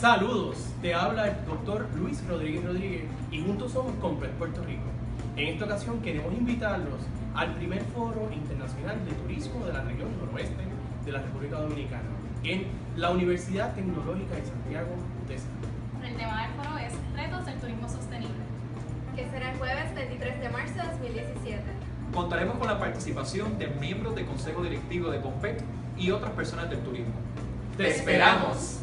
Saludos, te habla el doctor Luis Rodríguez Rodríguez y juntos somos Complex Puerto Rico. En esta ocasión queremos invitarlos al primer foro internacional de turismo de la región noroeste de la República Dominicana en la Universidad Tecnológica de Santiago de Estado. El tema del foro es Retos del Turismo Sostenible, que será el jueves 23 de marzo de 2017. Contaremos con la participación de miembros del Consejo Directivo de COMPET y otras personas del turismo. ¡Te esperamos!